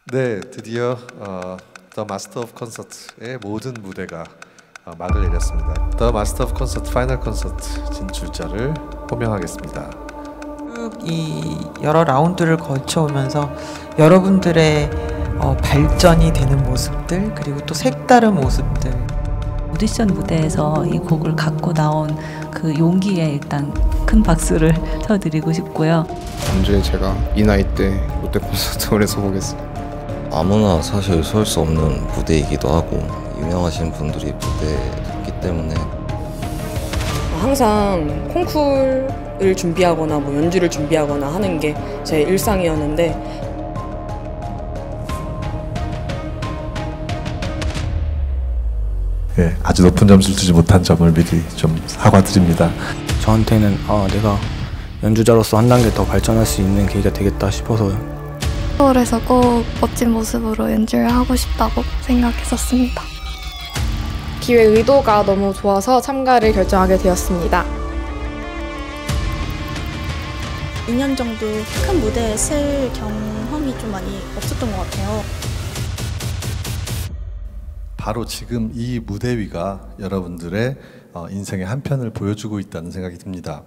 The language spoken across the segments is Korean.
네, 드디어 The Master of Concert의 모든 무대가 막을 내렸습니다. The Master of Concert 파이널 콘서트 진출자를 호명하겠습니다. 이 여러 라운드를 거쳐오면서 여러분들의 발전이 되는 모습들, 그리고 또 색다른 모습들, 오디션 무대에서 이 곡을 갖고 나온 그 용기에 일단 큰 박수를 쳐드리고 싶고요. 언제 제가 이 나이 때 롯데 콘서트홀에 서보겠습니다. 아무나 사실 설 수 없는 무대이기도 하고 유명하신 분들이 무대에 있기 때문에 항상 콩쿨을 준비하거나 뭐 연주를 준비하거나 하는 게 제 일상이었는데 예, 아주 높은 점수를 주지 못한 점을 미리 좀 사과드립니다. 저한테는 내가 연주자로서 한 단계 더 발전할 수 있는 계기가 되겠다 싶어서요. 서울에서 꼭 멋진 모습으로 연주를 하고 싶다고 생각했었습니다. 기획 의도가 너무 좋아서 참가를 결정하게 되었습니다. 2년 정도 큰 무대에 쓸 경험이 좀 많이 없었던 것 같아요. 바로 지금 이 무대 위가 여러분들의 인생의 한 편을 보여주고 있다는 생각이 듭니다.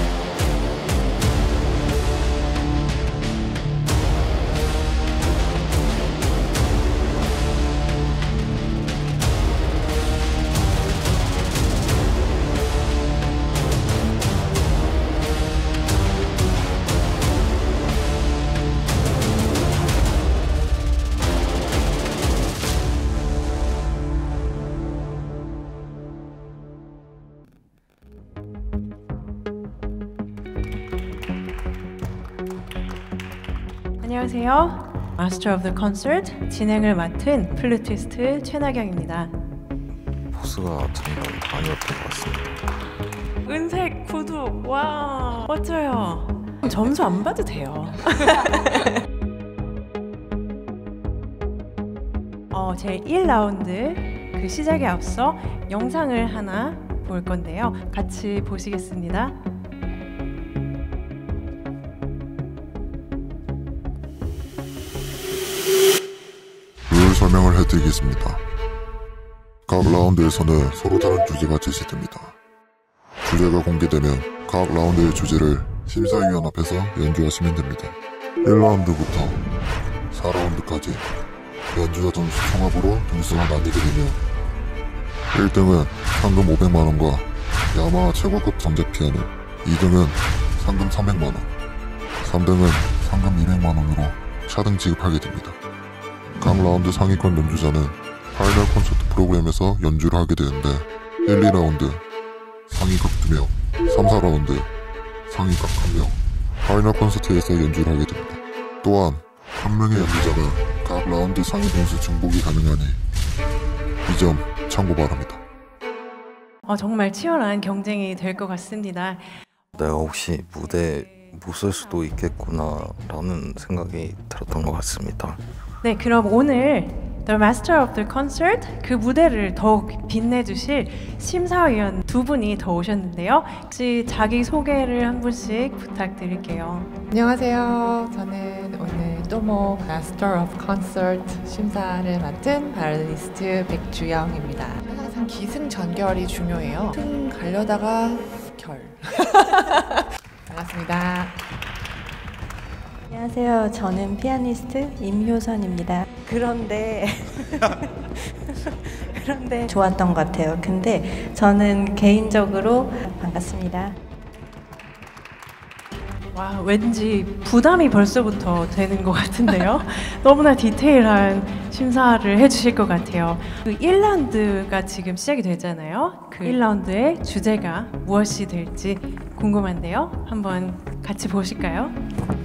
안녕하세요. 마스터 오브 더 콘서트 진행을 맡은 플루티스트 최나경입니다. 보스가 장난 아니었던 것 같습니다. 은색 구두, 와 멋져요. 점수 안 봐도 돼요. 제 1라운드 그 시작에 앞서 영상을 하나 볼 건데요. 같이 보시겠습니다. 룰 설명을 해드리겠습니다. 각 라운드에서는 서로 다른 주제가 제시됩니다. 주제가 공개되면 각 라운드의 주제를 심사위원 앞에서 연주하시면 됩니다. 1라운드부터 4라운드까지 연주자 점수 총합으로 등수가 나뉘게 되며 1등은 상금 500만원과 야마하 최고급 전작 피아노, 2등은 상금 300만원, 3등은 상금 200만원으로 차등 지급하게 됩니다. 각 라운드 상위권 연주자는 파이널 콘서트 프로그램에서 연주를 하게 되는데 1, 2라운드 상위각 2명, 3, 4라운드 상위각 1명, 파이널 콘서트에서 연주를 하게 됩니다. 또한 한 명의 연주자가 각 라운드 상위 점수 중복이 가능하니 이 점 참고 바랍니다. 정말 치열한 경쟁이 될 것 같습니다. 내가 혹시 무대에 못 설 수도 있겠구나 라는 생각이 들었던 것 같습니다. 네, 그럼 오늘 The Master of the Concert 그 무대를 더욱 빛내주실 심사위원 두 분이 더 오셨는데요. 혹시 자기 소개를 한 분씩 부탁드릴게요. 안녕하세요. 저는 오늘 또모 Master of Concert 심사를 맡은 바이올리니스트 백주영입니다. 항상 기승전결이 중요해요. 승 가려다가 결. 반갑습니다. 안녕하세요. 저는 피아니스트 임효선입니다. 그런데 좋았던 것 같아요. 근데 저는 개인적으로 반갑습니다. 와, 왠지 부담이 벌써부터 되는 것 같은데요. 너무나 디테일한 심사를 해주실 것 같아요. 그 1라운드가 지금 시작이 되잖아요. 그 1라운드의 주제가 무엇이 될지 궁금한데요. 한번 같이 보실까요?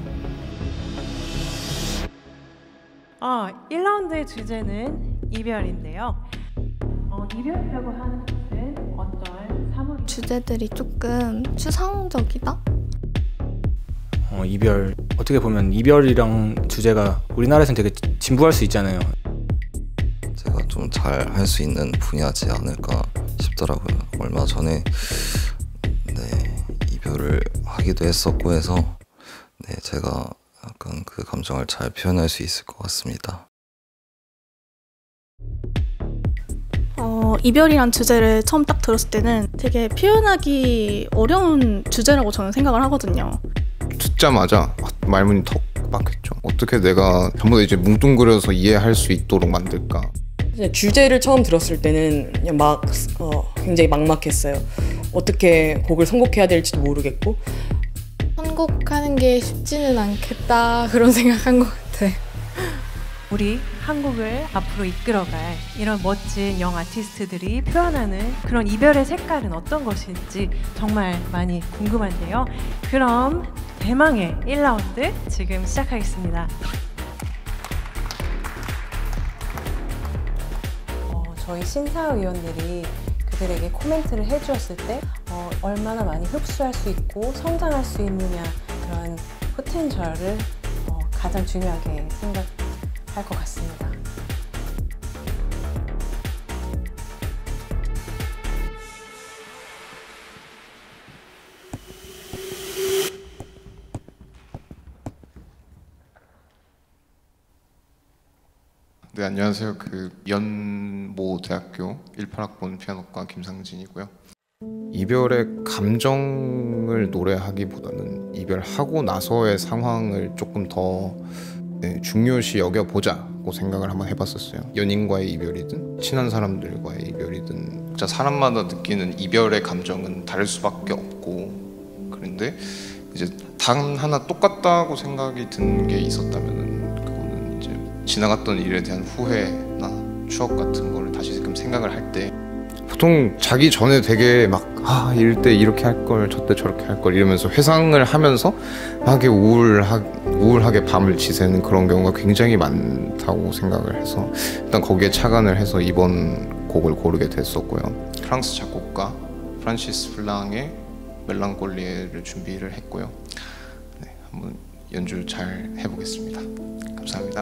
1라운드의 주제는 이별인데요. 이별이라고 하는 것은 어떤 사물이 주제들이 조금 추상적이다? 이별, 어떻게 보면 이별이랑 주제가 우리나라에서는 되게 진부할 수 있잖아요. 제가 좀 잘 할 수 있는 분야지 않을까 싶더라고요. 얼마 전에 이별을 하기도 했었고 해서 제가 약간 그 감정을 잘 표현할 수 있을 것 같습니다. 이별이란 주제를 처음 딱 들었을 때는 되게 표현하기 어려운 주제라고 저는 생각을 하거든요. 듣자마자 말문이 턱 막혔죠. 어떻게 내가 전부 다 이제 뭉뚱그려서 이해할 수 있도록 만들까. 주제를 처음 들었을 때는 그냥 굉장히 막막했어요. 어떻게 곡을 선곡해야 될지도 모르겠고. 선곡하는 게 쉽지는 않겠다 그런 생각한 것 같아. 우리 한국을 앞으로 이끌어갈 이런 멋진 영 아티스트들이 표현하는 그런 이별의 색깔은 어떤 것일지 정말 많이 궁금한데요. 그럼 대망의 1라운드 지금 시작하겠습니다. 저희 심사위원들이 그들에게 코멘트를 해주었을 때 얼마나 많이 흡수할 수 있고 성장할 수 있느냐, 그런 포텐셜을 가장 중요하게 생각할 것 같습니다. 네, 안녕하세요. 연모대학교 18학번 피아노과 김상진이고요. 이별의 감정을 노래하기보다는 이별하고 나서의 상황을 조금 더 중요시 여겨보자고 생각을 한번 해봤었어요. 연인과의 이별이든 친한 사람들과의 이별이든 진짜 사람마다 느끼는 이별의 감정은 다를 수밖에 없고, 그런데 이제 단 하나 똑같다고 생각이 든 게 있었다면은 지나갔던 일에 대한 후회나 추억 같은 거를 다시금 생각을 할 때 보통 자기 전에 되게 막 이럴 때 이렇게 할 걸, 저때 저렇게 할 걸 이러면서 회상을 하면서 막 우울하게 밤을 지새는 그런 경우가 굉장히 많다고 생각을 해서 일단 거기에 착안을 해서 이번 곡을 고르게 됐었고요. 프랑스 작곡가 프란시스 플랑의 멜랑콜리에를 준비를 했고요. 네, 한번 연주 잘 해보겠습니다. 감사합니다.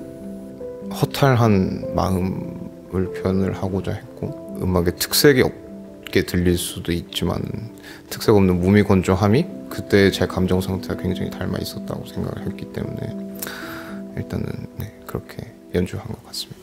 허탈한 마음을 표현을 하고자 했고, 음악의 특색이 없게 들릴 수도 있지만 특색 없는 무미건조함이 그때 제 감정 상태와 굉장히 닮아 있었다고 생각을 했기 때문에 일단은 그렇게 연주한 것 같습니다.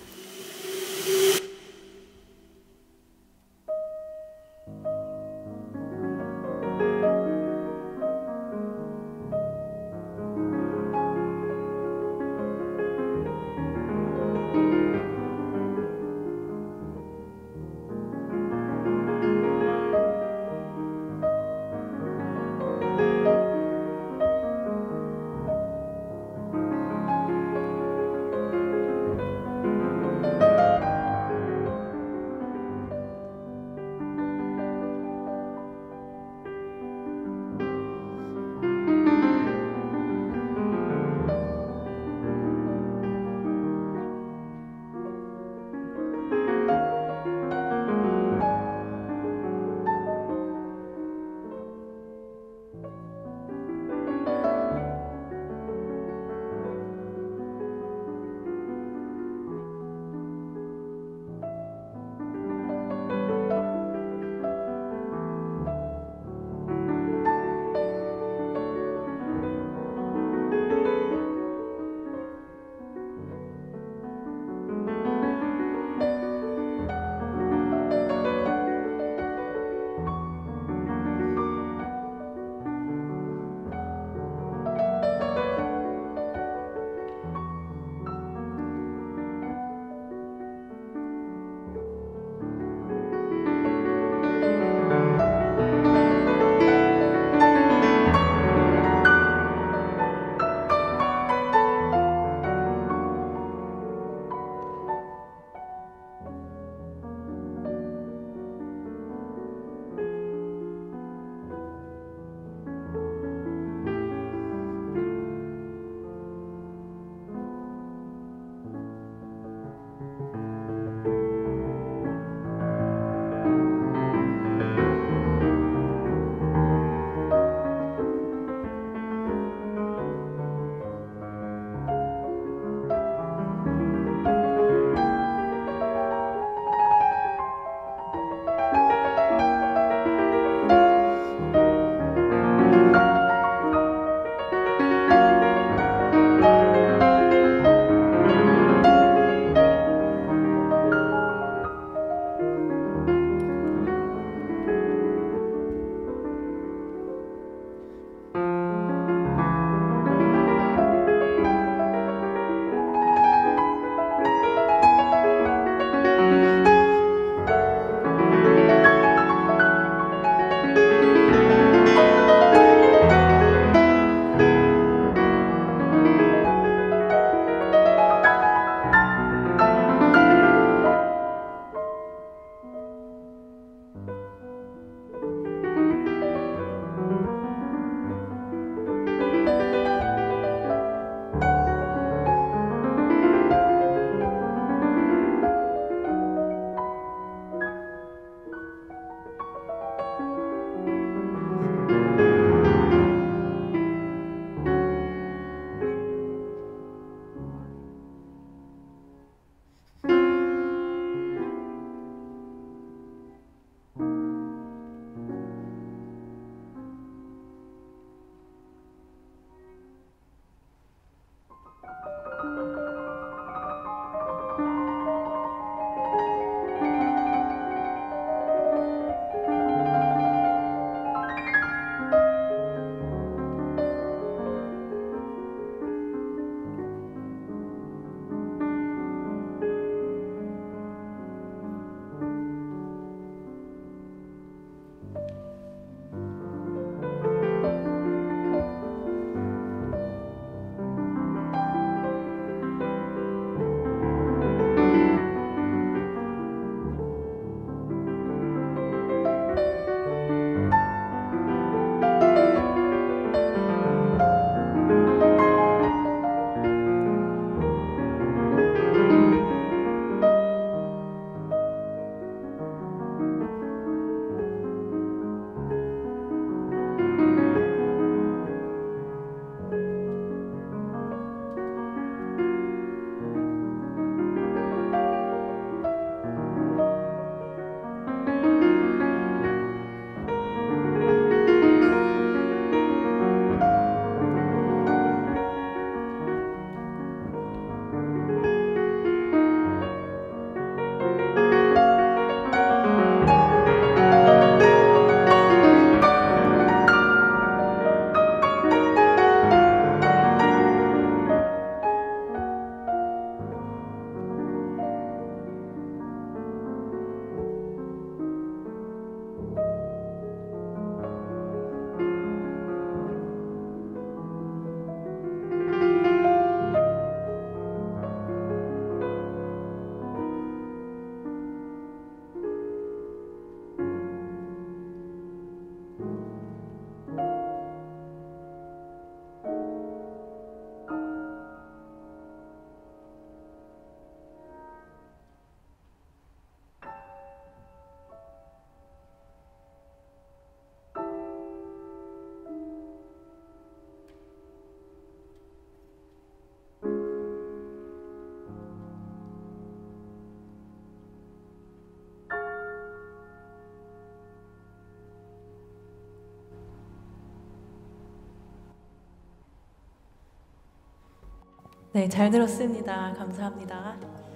네, 잘 들었습니다. 감사합니다.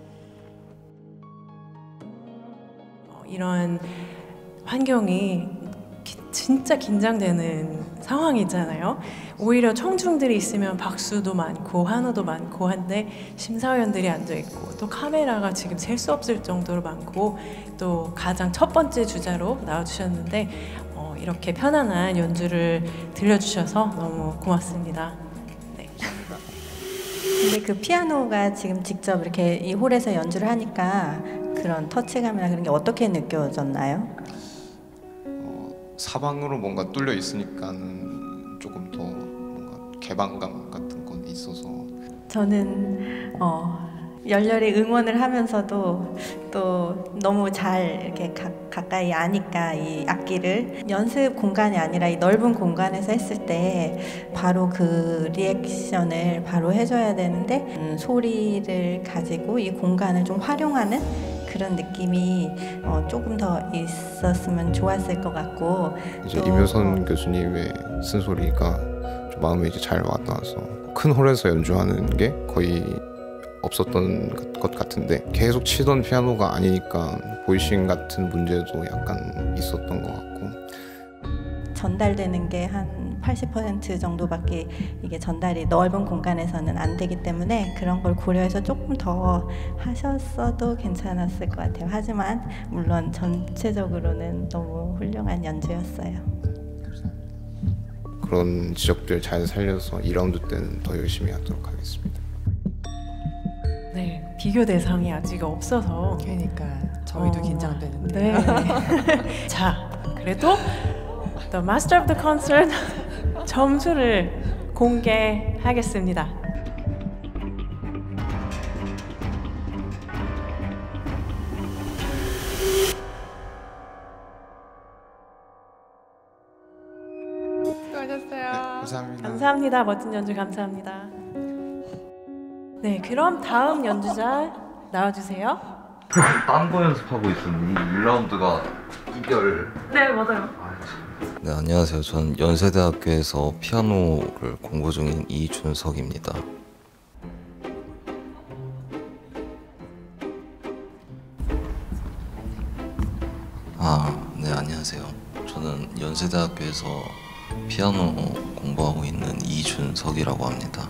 이런 환경이 진짜 긴장되는 상황이잖아요. 오히려 청중들이 있으면 박수도 많고 환호도 많고 한데 심사위원들이 앉아있고 또 카메라가 지금 셀 수 없을 정도로 많고 또 가장 첫 번째 주자로 나와주셨는데 이렇게 편안한 연주를 들려주셔서 너무 고맙습니다. 네. 근데 그 피아노가 지금 직접 이렇게 이 홀에서 연주를 하니까 그런 터치감이나 그런 게 어떻게 느껴졌나요? 사방으로 뭔가 뚫려 있으니까 조금 더 뭔가 개방감 같은 건 있어서 저는 열렬히 응원을 하면서도 또 너무 잘 이렇게 가까이 아니까 이 악기를 연습 공간이 아니라 이 넓은 공간에서 했을 때 바로 그 리액션을 바로 해줘야 되는데 소리를 가지고 이 공간을 좀 활용하는 그런 느낌이 조금 더 있었으면 좋았을 것 같고 이제 임효선 교수님의 쓴소리가 좀 마음에 이제 잘 와닿아서 큰 홀에서 연주하는 게 거의 없었던 것 같은데 계속 치던 피아노가 아니니까 보이싱 같은 문제도 약간 있었던 것 같고 전달되는 게 한 80% 정도밖에 이게 전달이 넓은 공간에서는 안 되기 때문에 그런 걸 고려해서 조금 더 하셨어도 괜찮았을 것 같아요. 하지만 물론 전체적으로는 너무 훌륭한 연주였어요. 그런 지적들 잘 살려서 2라운드 때는 더 열심히 하도록 하겠습니다. 네, 비교 대상이 아직 없어서 그러니까 저희도 긴장되는데. 네. 자, 그래도 The Master of the Concert 점수를 공개하겠습니다. 수고하셨어요. 감사합니다. 감사합니다. 멋진 연주 감사합니다. 네, 그럼 다음 연주자 나와주세요. 딴 거 연습하고 있었는데 1라운드가 이별. 네, 맞아요. 네, 안녕하세요. 전 연세대학교에서 피아노를 공부 중인 이준석입니다. 네, 안녕하세요. 저는 연세대학교에서 피아노 공부하고 있는 이준석이라고 합니다.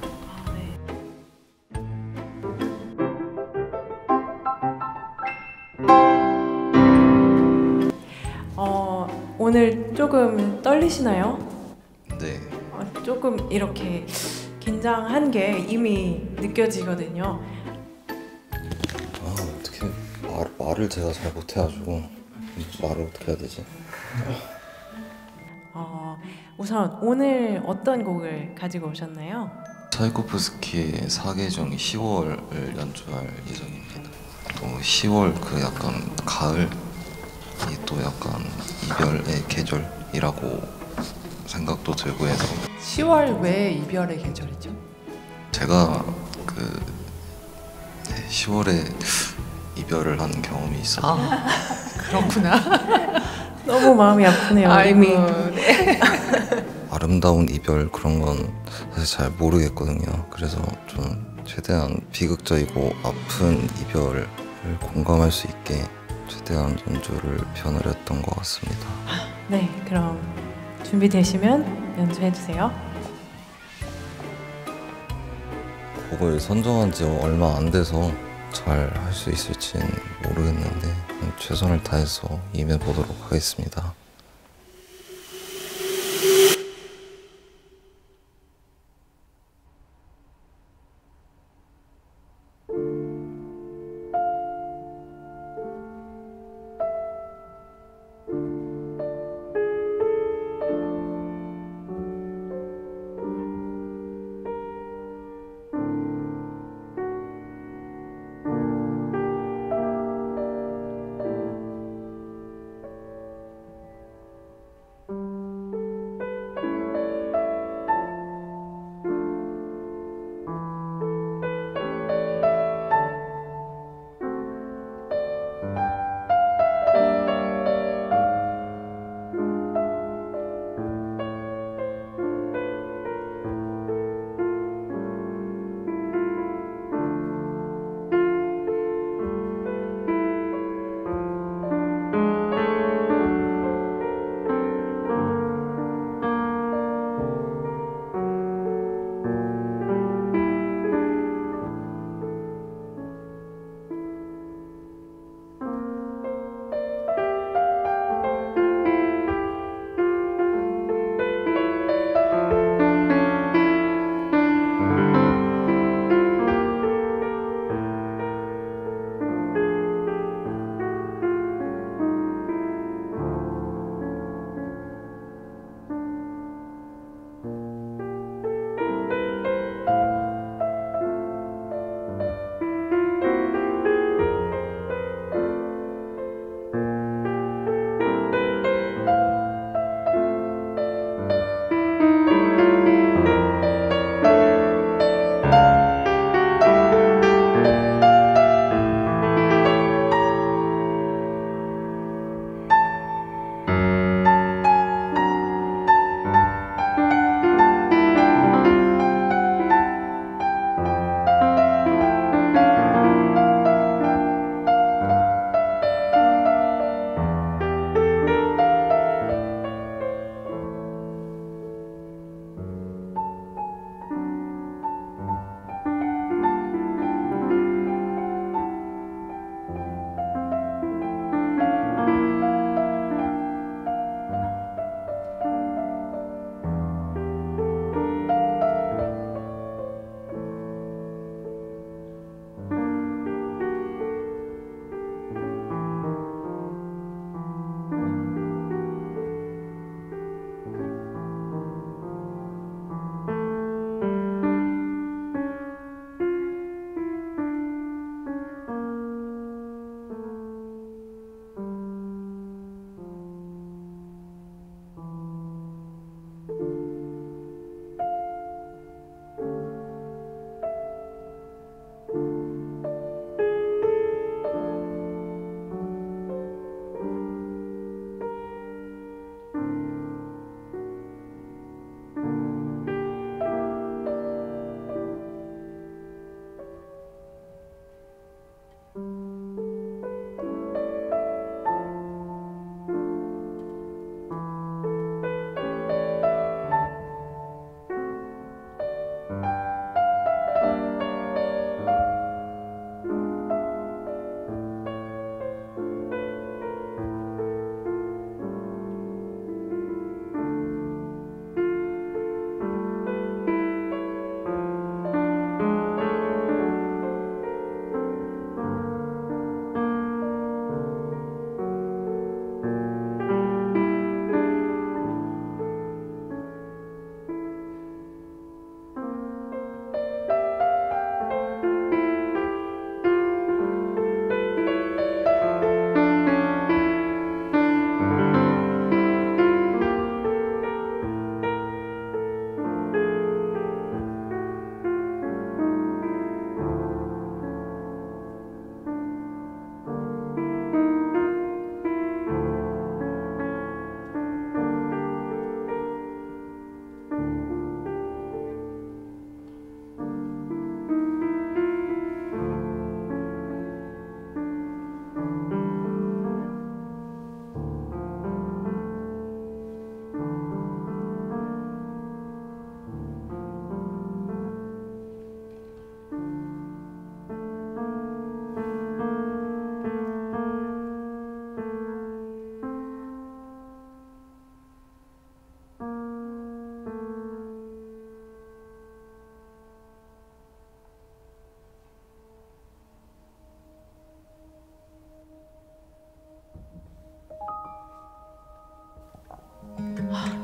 오늘 조금 떨리시나요? 네. 조금 이렇게 긴장한 게 이미 느껴지거든요. 어떻게 말을 제가 잘 못해가지고 말을 어떻게 해야 되지? 우선 오늘 어떤 곡을 가지고 오셨나요? 차이코프스키의 사계정 10월을 연주할 예정입니다. 또 10월 그 약간 가을이 또 약간 이별의 계절이라고 생각도 들고 해서 10월 왜 이별의 계절이죠? 제가 그 10월에 이별을 한 경험이 있어서 그렇구나. 너무 마음이 아프네요. 아이고, 이미. 네. 아름다운 이별 그런 건 사실 잘 모르겠거든요. 그래서 좀 최대한 비극적이고 아픈 이별을 공감할 수 있게 최대한 연주를 변화했던 것 같습니다. 네, 그럼 준비되시면 연주해주세요. 곡을 선정한 지 얼마 안 돼서 잘 할 수 있을지는 모르겠는데 최선을 다해서 임해보도록 하겠습니다.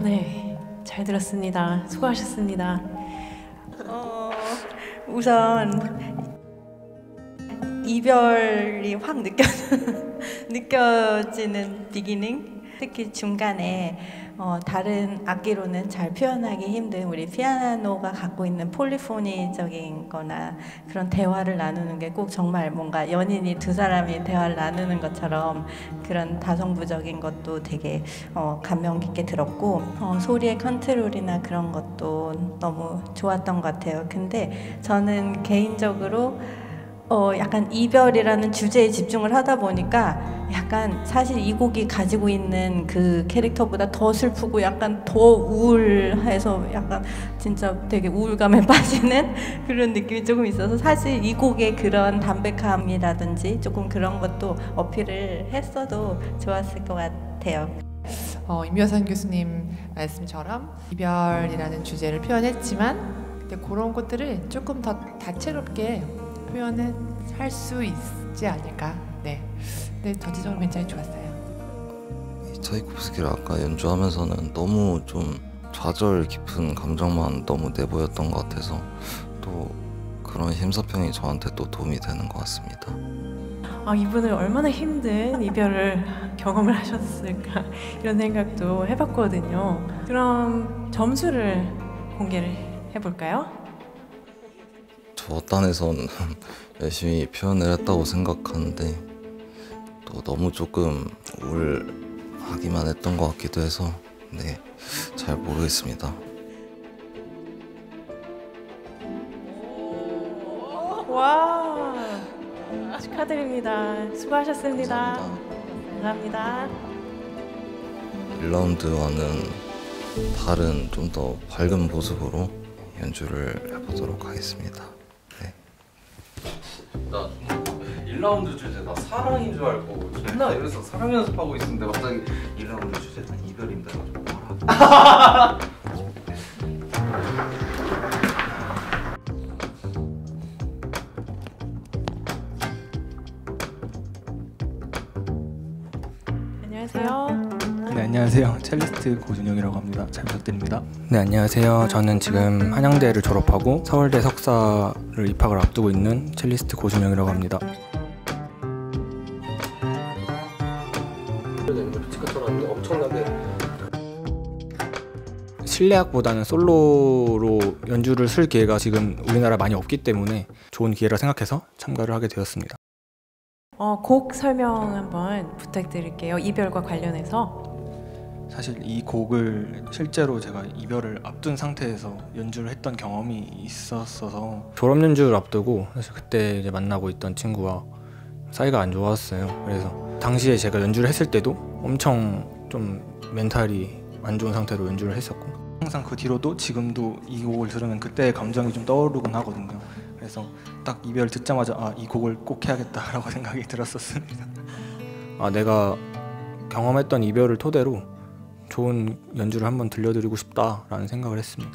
네, 잘 들었습니다. 수고하셨습니다. 우선 이별이 확 느껴지는 비기닝, 특히 중간에 다른 악기로는 잘 표현하기 힘든 우리 피아노가 갖고 있는 폴리포니적인 거나 그런 대화를 나누는 게 꼭 정말 뭔가 연인이 두 사람이 대화를 나누는 것처럼 그런 다성부적인 것도 되게 감명 깊게 들었고 소리의 컨트롤이나 그런 것도 너무 좋았던 것 같아요. 근데 저는 개인적으로 약간 이별이라는 주제에 집중을 하다 보니까 약간 사실 이 곡이 가지고 있는 그 캐릭터보다 더 슬프고 약간 더 우울해서 약간 진짜 되게 우울감에 빠지는 그런 느낌이 조금 있어서 사실 이 곡의 그런 담백함이라든지 조금 그런 것도 어필을 했어도 좋았을 것 같아요. 임여선 교수님 말씀처럼 이별이라는 주제를 표현했지만 근데 그런 것들을 조금 더 다채롭게 표현을 할 수 있지 않을까. 네. 근데 전체적으로 굉장히 좋았어요. 차이콥스키를 아까 연주하면서는 너무 좀 좌절 깊은 감정만 너무 내보였던 것 같아서 또 그런 심사평이 저한테 또 도움이 되는 것 같습니다. 이분은 얼마나 힘든 이별을 경험을 하셨을까 이런 생각도 해봤거든요. 그럼 점수를 공개를 해볼까요? 저 딴에선 열심히 표현을 했다고 생각하는데 또 너무 조금 우울하기만 했던 것 같기도 해서 네, 잘 모르겠습니다. 와, 축하드립니다. 수고하셨습니다. 감사합니다. 1라운드와는 다른 좀 더 밝은 모습으로 연주를 해보도록 하겠습니다. 네. 나 1라운드 주제 나 사랑인 줄 알고 맨날 여기서 사랑 연습하고 있었는데 갑자기 1라운드 주제 난 이별인데 가지고 봐라. 안녕하세요. 네, 안녕하세요. 첼리스트 고준영이라고 합니다. 잘 부탁드립니다. 네, 안녕하세요. 저는 지금 한양대를 졸업하고 서울대 석사를 입학을 앞두고 있는 첼리스트 고준영이라고 합니다. 엄청나게 실내악보다는 솔로로 연주를 쓸 기회가 지금 우리나라 많이 없기 때문에 좋은 기회라 생각해서 참가를 하게 되었습니다. 곡 설명 한번 부탁드릴게요. 이별과 관련해서. 사실 이 곡을 실제로 제가 이별을 앞둔 상태에서 연주를 했던 경험이 있었어서 졸업 연주를 앞두고 사실 그때 이제 만나고 있던 친구와 사이가 안 좋았어요. 그래서 당시에 제가 연주를 했을 때도 엄청 좀 멘탈이 안 좋은 상태로 연주를 했었고 항상 그 뒤로도 지금도 이 곡을 들으면 그때의 감정이 좀 떠오르곤 하거든요. 그래서 딱 이별 듣자마자 이 곡을 꼭 해야겠다라고 생각이 들었었습니다. 내가 경험했던 이별을 토대로 좋은 연주를 한번 들려드리고 싶다라는 생각을 했습니다.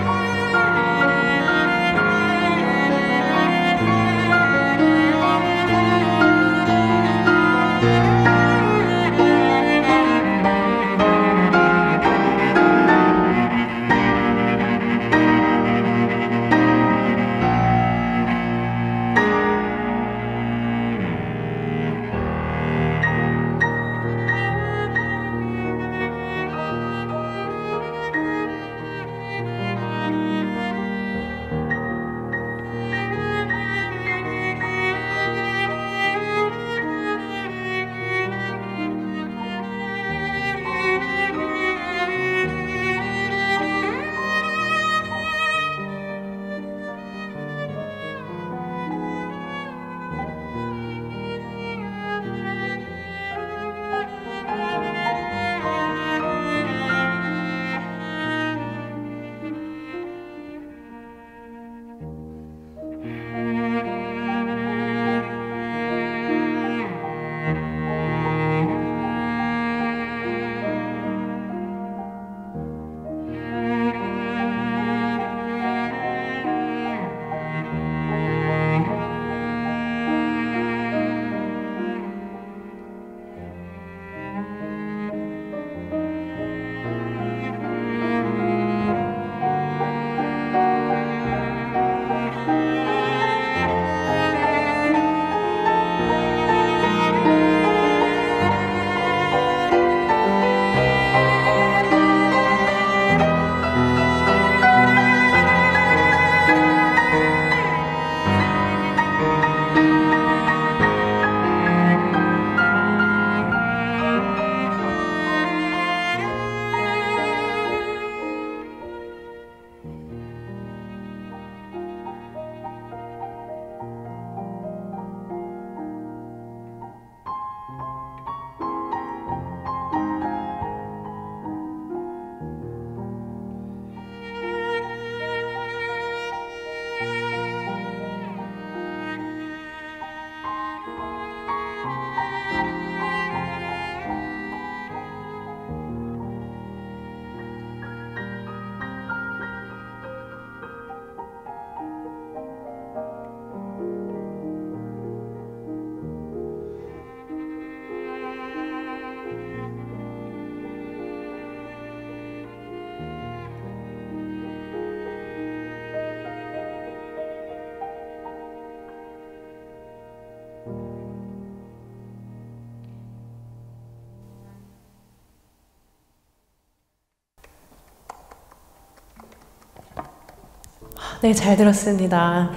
네, 잘 들었습니다.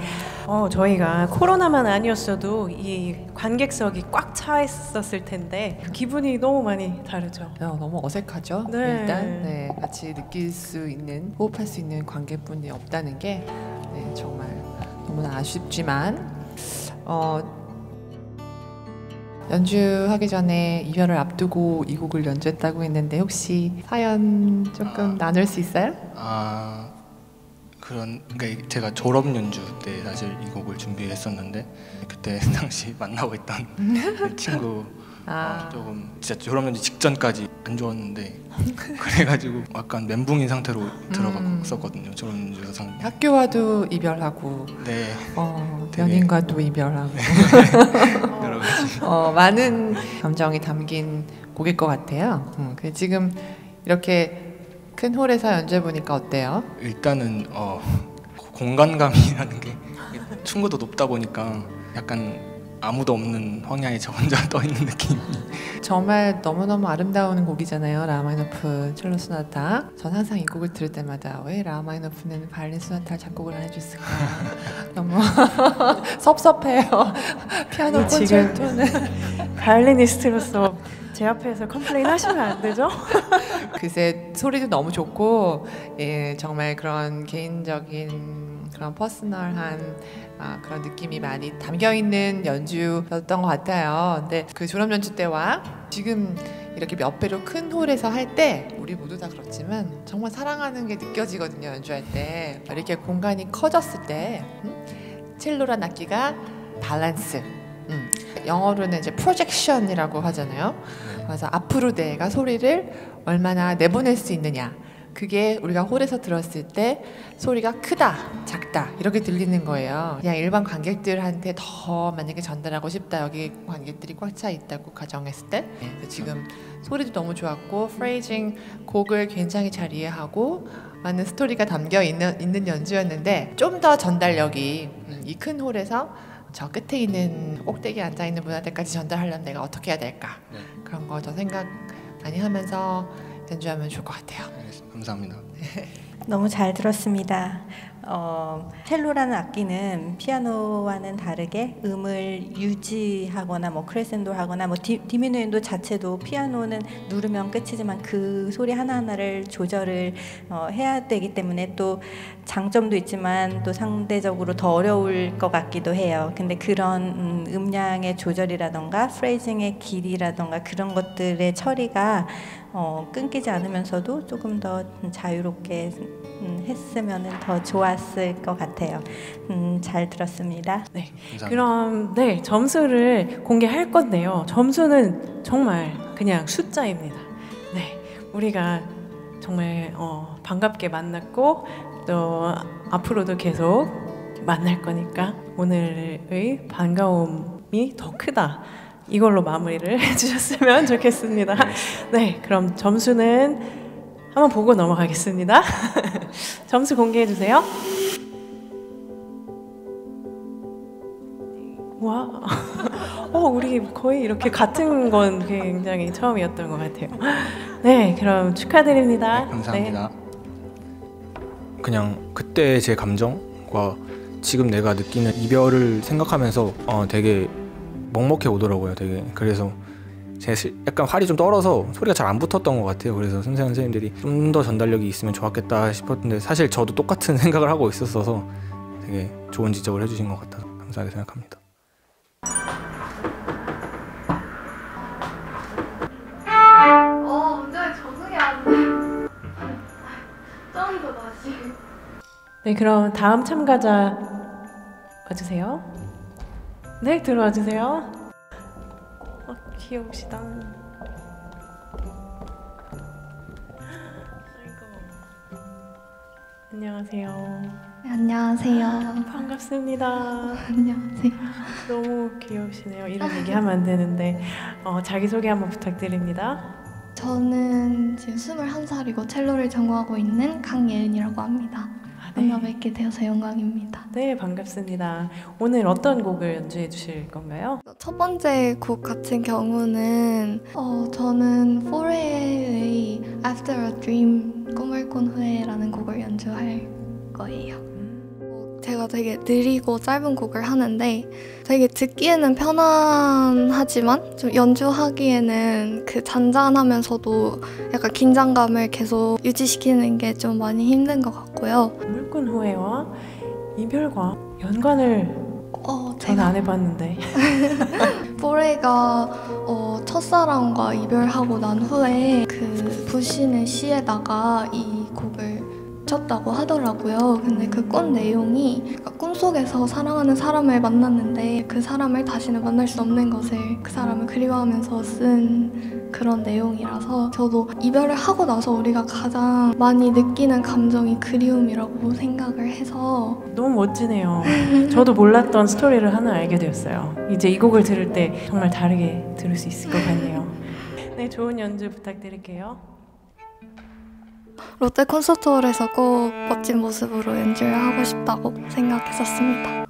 저희가 코로나만 아니었어도 이 관객석이 꽉 차 있었을 텐데 기분이 너무 많이 다르죠. 너무 어색하죠. 네. 일단 같이 느낄 수 있는, 호흡할 수 있는 관객분이 없다는 게 정말 너무나 아쉽지만 연주하기 전에 이별을 앞두고 이 곡을 연주했다고 했는데 혹시 사연 조금 나눌 수 있어요? 그러니까 제가 졸업 연주 때 사실 이 곡을 준비했었는데 그때 당시 만나고 있던 친구 조금 진짜 졸업 연주 직전까지 안 좋았는데 그래가지고 약간 멘붕인 상태로 들어갔었거든요. 졸업 연주 상. 학교와도 이별하고, 네. 연인과도 이별하고, 여러 가지. 많은 감정이 담긴 곡일 것 같아요. 지금 이렇게 큰 홀에서 연주해 보니까 어때요? 일단은 공간감이라는 게 층고도 높다 보니까 약간 아무도 없는 황야에 저 혼자 떠 있는 느낌. 정말 너무너무 아름다운 곡이잖아요. 라흐마니노프 첼로 소나타. 전 항상 이 곡을 들을 때마다 왜 라흐마니노프는 바이올린 소나타를 작곡을 안 해줬을까 너무 섭섭해요. 피아노 콘체르토는 바이올리니스트로서 제 앞에서 컴플레인 하시면 안 되죠? 글쎄 소리도 너무 좋고 정말 그런 개인적인 그런 퍼스널한 그런 느낌이 많이 담겨있는 연주였던 것 같아요. 근데 그 졸업 연주 때와 지금 이렇게 몇 배로 큰 홀에서 할 때 우리 모두 다 그렇지만 정말 사랑하는 게 느껴지거든요. 연주할 때 이렇게 공간이 커졌을 때 첼로란 악기가 밸런스, 영어로는 이제 프로젝션이라고 하잖아요. 그래서 앞으로 내가 소리를 얼마나 내보낼 수 있느냐, 그게 우리가 홀에서 들었을 때 소리가 크다, 작다 이렇게 들리는 거예요. 그냥 일반 관객들한테 더 만약에 전달하고 싶다, 여기 관객들이 꽉 차 있다고 가정했을 때. 그래서 지금 소리도 너무 좋았고 프레이징 곡을 굉장히 잘 이해하고 많은 스토리가 담겨 있는 연주였는데 좀 더 전달력이 이 큰 홀에서 저 끝에 있는 꼭대기에 앉아있는 분한테까지 전달하려면 내가 어떻게 해야 될까, 그런 거 더 생각 많이 하면서 연주하면 좋을 것 같아요. 감사합니다. 너무 잘 들었습니다. 첼로라는 악기는 피아노와는 다르게 음을 유지하거나 뭐 크레센도 하거나 뭐 디미누엔도 자체도 피아노는 누르면 끝이지만 그 소리 하나하나를 조절을 해야 되기 때문에 또 장점도 있지만 또 상대적으로 더 어려울 것 같기도 해요. 근데 그런 음량의 조절이라던가 프레이징의 길이라던가 그런 것들의 처리가 끊기지 않으면서도 조금 더 자유롭게 했으면 더 좋았을 것 같아요. 잘 들었습니다. 네, 그럼 점수를 공개할 건데요. 점수는 정말 그냥 숫자입니다. 네, 우리가 정말 반갑게 만났고 또 앞으로도 계속 만날 거니까 오늘의 반가움이 더 크다. 이걸로 마무리를 해주셨으면 좋겠습니다. 네, 그럼 점수는 한번 보고 넘어가겠습니다. 점수 공개해 주세요. 와, 우리 거의 이렇게 같은 건 굉장히 처음이었던 것 같아요. 네, 그럼 축하드립니다. 네, 감사합니다. 그냥 그때 제 감정과 지금 내가 느끼는 이별을 생각하면서 되게 먹먹해 오더라고요. 되게. 그래서 제가 약간 활이 좀 떨어서 소리가 잘 안 붙었던 것 같아요. 그래서 선생님들이 좀 더 전달력이 있으면 좋았겠다 싶었는데 사실 저도 똑같은 생각을 하고 있었어서 되게 좋은 지적을 해주신 것 같아서 감사하게 생각합니다. 완전히 적응이 안 돼. 좀 더 다시. 네, 그럼 다음 참가자 와주세요. 네, 들어와 주세요. 귀여우시다. 안녕하세요. 네, 안녕하세요. 반갑습니다. 안녕하세요. 너무 귀여우시네요. 이런 얘기하면 안 되는데 자기소개 한번 부탁드립니다. 저는 지금 21살이고 첼로를 전공하고 있는 강예은이라고 합니다. 만나 뵙게 되어서 영광입니다. 네, 반갑습니다. 오늘 어떤 곡을 연주해 주실 건가요? 첫 번째 곡 같은 경우는 저는 포레의 After a Dream 꿈을 꾼 후에라는 곡을 연주할 거예요. 제가 되게 느리고 짧은 곡을 하는데 되게 듣기에는 편안하지만 좀 연주하기에는 그 잔잔하면서도 약간 긴장감을 계속 유지시키는 게 좀 많이 힘든 것 같고요. 꿈을 꾼 후에와 이별과 연관을 제가 안 해봤는데 포레가 첫사랑과 이별하고 난 후에 그 부신의 시에다가 이 곡을 쳤다고 하더라고요. 근데 그 꽃 내용이 꿈속에서 사랑하는 사람을 만났는데 그 사람을 다시는 만날 수 없는 것을 그 사람을 그리워하면서 쓴 그런 내용이라서 저도 이별을 하고 나서 우리가 가장 많이 느끼는 감정이 그리움이라고 생각을 해서 너무 멋지네요. 저도 몰랐던 스토리를 하나 알게 되었어요. 이제 이 곡을 들을 때 정말 다르게 들을 수 있을 것 같네요. 네, 좋은 연주 부탁드릴게요. 롯데 콘서트홀에서 꼭 멋진 모습으로 연주를 하고 싶다고 생각했었습니다.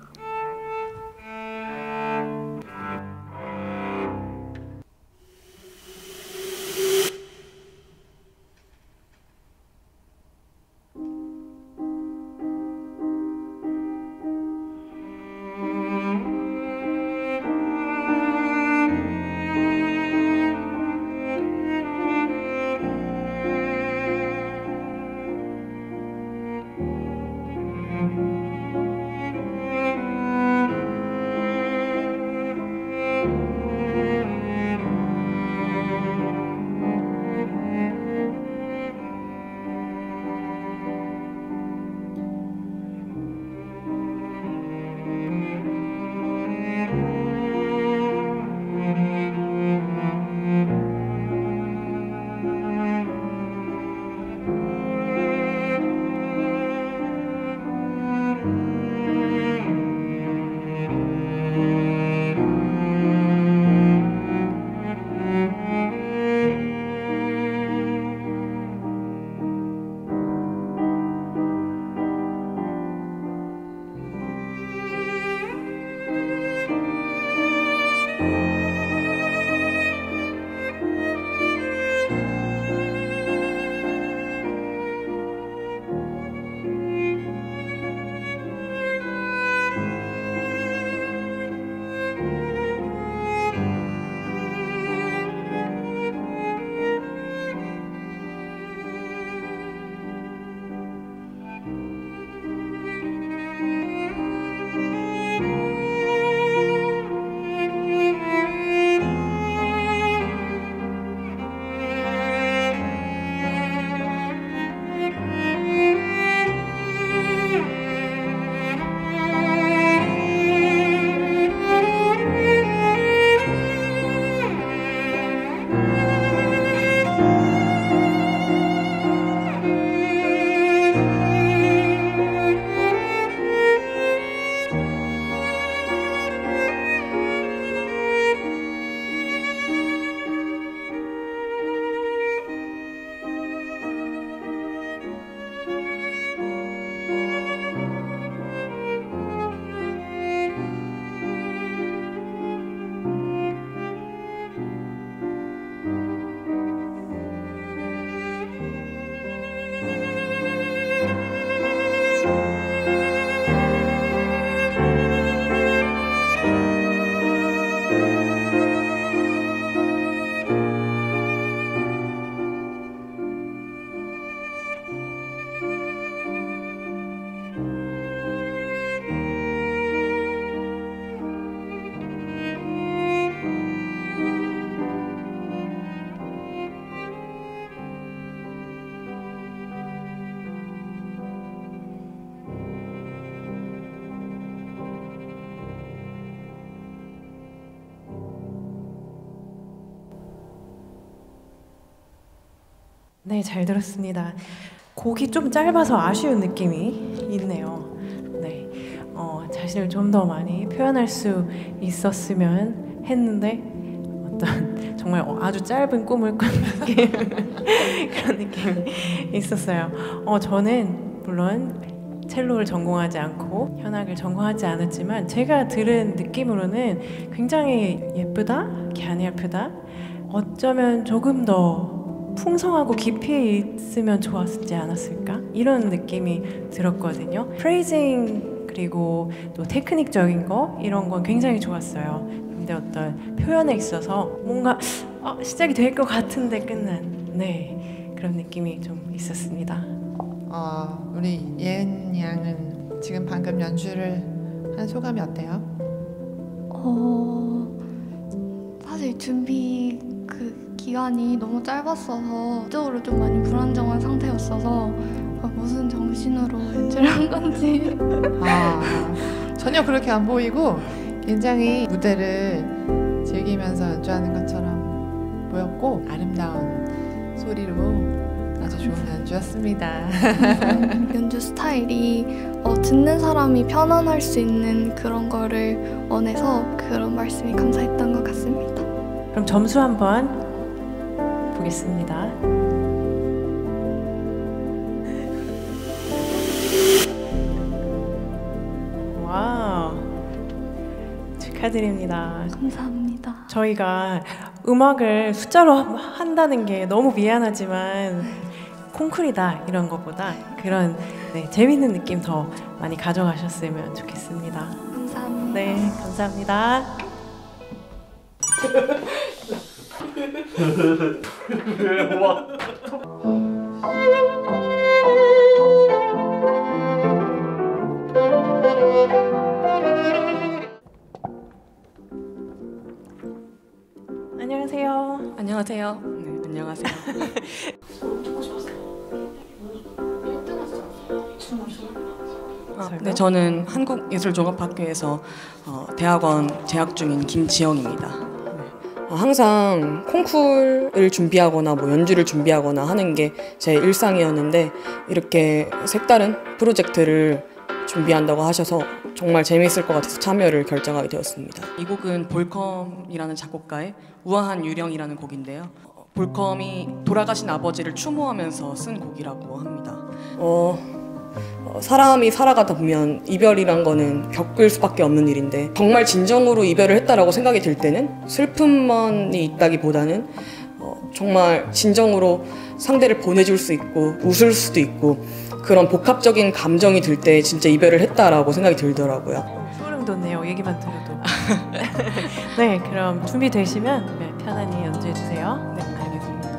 네, 잘 들었습니다. 곡이 좀 짧아서 아쉬운 느낌이 있네요. 네, 자신을 좀 더 많이 표현할 수 있었으면 했는데 어떤 정말 아주 짧은 꿈을 꾼 느낌 그런 느낌이 있었어요. 저는 물론 첼로를 전공하지 않고 현악을 전공하지 않았지만 제가 들은 느낌으로는 굉장히 예쁘다, 갸냘프다, 어쩌면 조금 더 풍성하고 깊이 있으면 좋았지 않았을까? 이런 느낌이 들었거든요. 프레이징 그리고 또 테크닉적인 거 이런 건 굉장히 좋았어요. 근데 어떤 표현에 있어서 뭔가 시작이 될 것 같은데 끝난 그런 느낌이 좀 있었습니다. 우리 예은 양은 지금 방금 연주를 한 소감이 어때요? 사실 준비 기간이 너무 짧았어서 적으로 좀 많이 불안정한 상태였어서 무슨 정신으로 연주를 한 건지 전혀 그렇게 안 보이고 굉장히 무대를 즐기면서 연주하는 것처럼 보였고 아름다운 소리로 아주 좋은 연주였습니다. 연주 스타일이 듣는 사람이 편안할 수 있는 그런 거를 원해서 그런 말씀이 감사했던 것 같습니다. 그럼 점수 한번 보겠습니다. 와우, 축하드립니다. 감사합니다. 저희가 음악을 숫자로 한다는 게 너무 미안하지만 콩쿨이다 이런 것보다 그런 재밌는 느낌 더 많이 가져가셨으면 좋겠습니다. 감사합니다. 네, 감사합니다. 안녕하세요. 안녕하세요. 네, 안녕하세요. 네, 저는 한국예술종합학교에서 대학원 재학 중인 김지영입니다. 항상 콩쿨을 준비하거나 연주를 준비하거나 하는 게 제 일상이었는데 이렇게 색다른 프로젝트를 준비한다고 하셔서 정말 재미있을 것 같아서 참여를 결정하게 되었습니다. 이 곡은 볼컴이라는 작곡가의 우아한 유령이라는 곡인데요. 볼컴이 돌아가신 아버지를 추모하면서 쓴 곡이라고 합니다. 사람이 살아가다 보면 이별이란 거는 겪을 수밖에 없는 일인데 정말 진정으로 이별을 했다라고 생각이 들 때는 슬픔만이 있다기보다는 정말 진정으로 상대를 보내줄 수 있고 웃을 수도 있고 그런 복합적인 감정이 들 때 진짜 이별을 했다라고 생각이 들더라고요. 소름 돋네요. 얘기만 들어도. 네, 그럼 준비되시면 편안히 연주해 주세요. 네, 알겠습니다.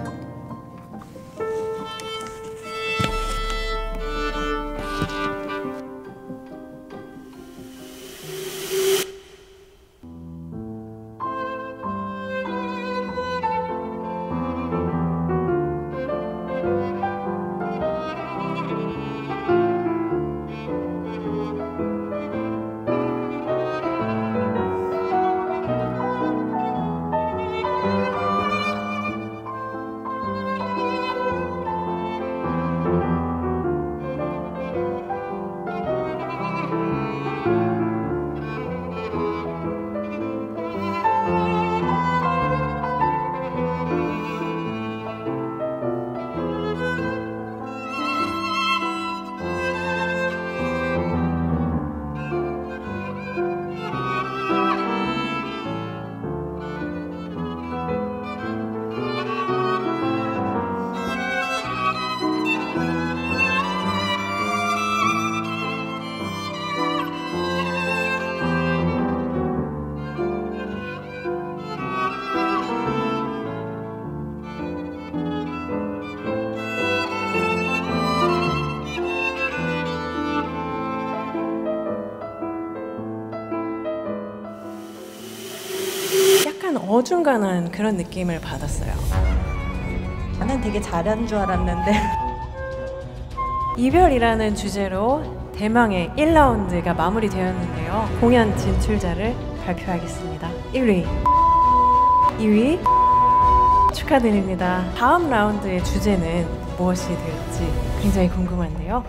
어중간한 그런 느낌을 받았어요. 나는 되게 잘한 줄 알았는데 이별이라는 주제로 대망의 1라운드가 마무리되었는데요. 공연 진출자를 발표하겠습니다. 1위, 2위, 축하드립니다. 다음 라운드의 주제는 무엇이 될지 굉장히 궁금한데요.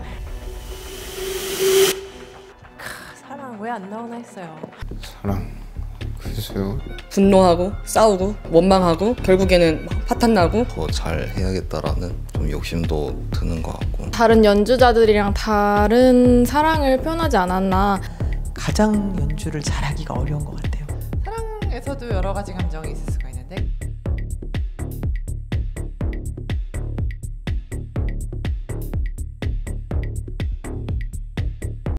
사랑 왜 안 나오나 했어요. 사랑 글쎄요. 분노하고 싸우고 원망하고 결국에는 막 파탄나고 더 잘 해야겠다라는 좀 욕심도 드는 것 같고 다른 연주자들이랑 다른 사랑을 표현하지 않았나. 가장 연주를 잘하기가 어려운 것 같아요. 사랑에서도 여러 가지 감정이 있을 수가 있는데